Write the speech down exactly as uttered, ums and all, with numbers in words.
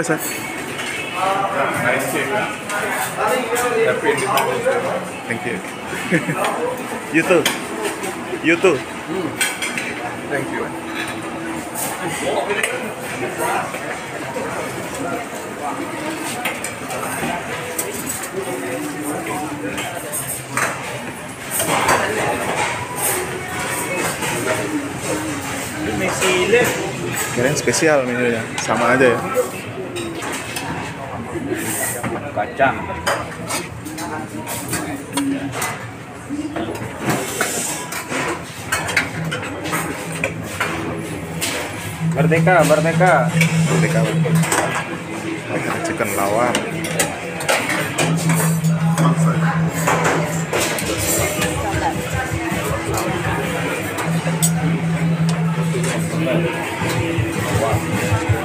Teresa. Happy Independence Day. Thank you. You too. You too. Thank you. Kirain spesial menunya, sama aja ya. Kacang. Merdeka, merdeka. Merdeka. Merdeka chicken lawar. Wah.